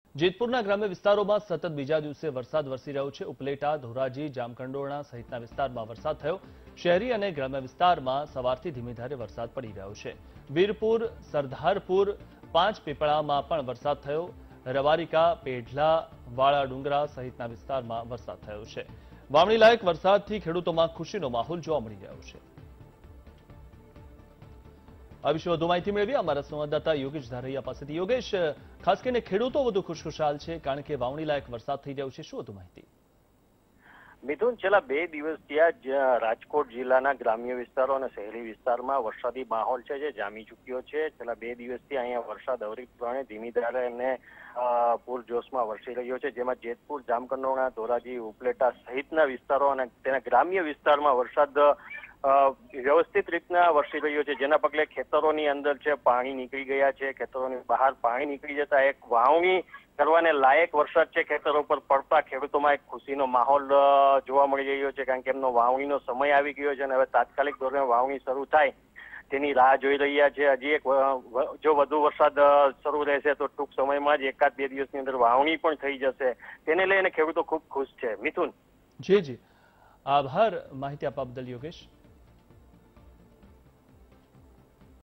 જેતપુરના ગ્રામ્ય વિસ્તારોમાં સતત બીજા દિવસે વરસાદ વરસી રહ્યો છે। ઉપલેટા, ધોરાજી, જામકંડોરણા સહિતના વિસ્તારમાં વરસાદ થયો। શહેરી અને ગ્રામ્ય વિસ્તારમાં સવારથી ધીમી ધારે વરસાદ પડી રહ્યો છે। વીરપુર, સરદારપુર, પાંચપીપળામાં પણ વરસાદ થયો। રવારિકા, પેઢલા, વાળા ડુંગરા સહિતના વિસ્તારમાં વરસાદ થયો છે। વાવણી લાયક વરસાદથી ખેડૂતોમાં ખુશીનો માહોલ જોવા મળી રહ્યો છે। આ વિશે વધુ માહિતી મેળવી અમારા સંવાદદાતા યોગેશ ધારૈયા પાસેથી। યોગેશ, ખાસ કરીને ખેડૂતો વધુ ખુશખુશાલ છે કારણ કે વાવણી લાયક વરસાદ થઈ રહ્યો છે, શું વધુ માહિતી? મિથુન, છેલ્લા 2 દિવસથી રાજકોટ જિલ્લાના ગ્રામ્ય વિસ્તારો અને શહેરી વિસ્તારમાં વરસાદી માહોલ છે જે જામી ચૂક્યો છે। છેલ્લા 2 દિવસથી અહીંયા વરસાદ અવિરતપણે ધીમી ધારે અને પૂરજોશમાં વરસી રહ્યો છે, જેમાં જેતપુર, જામકંડોરણા, ધોરાજી, ઉપલેટા સહિતના વિસ્તારો અને તેના ગ્રામ્ય વિસ્તારમાં વરસાદ વ્યવસ્થિત રીતના વરસી રહ્યો છે, જેના પગલે ખેતરોની અંદર છે પાણી નીકળી ગયા છે। ખેતરોની બહાર પાણી નીકળી જતા એક વાવણી કરવાને લાયક વરસાદ છે ખેતરો પર પડતા ખેડૂતોમાં એક ખુશીનો માહોલ જોવા મળી રહ્યો છે, કારણ કે એમનો વાવણીનો સમય આવી ગયો છે અને હવે તાત્કાલિક ધોરણે વાવણી શરૂ થાય તેની રાહ જોઈ રહ્યા છે। હજી જો વધુ વરસાદ શરૂ રહેશે તો ટૂંક સમયમાં જ 1-2 દિવસની અંદર વાવણી પણ થઈ જશે। તેને લઈને ખેડૂતો ખૂબ ખુશ છે। મિથુન, જી, આભાર માહિતી આપવા બદલ યોગેશ।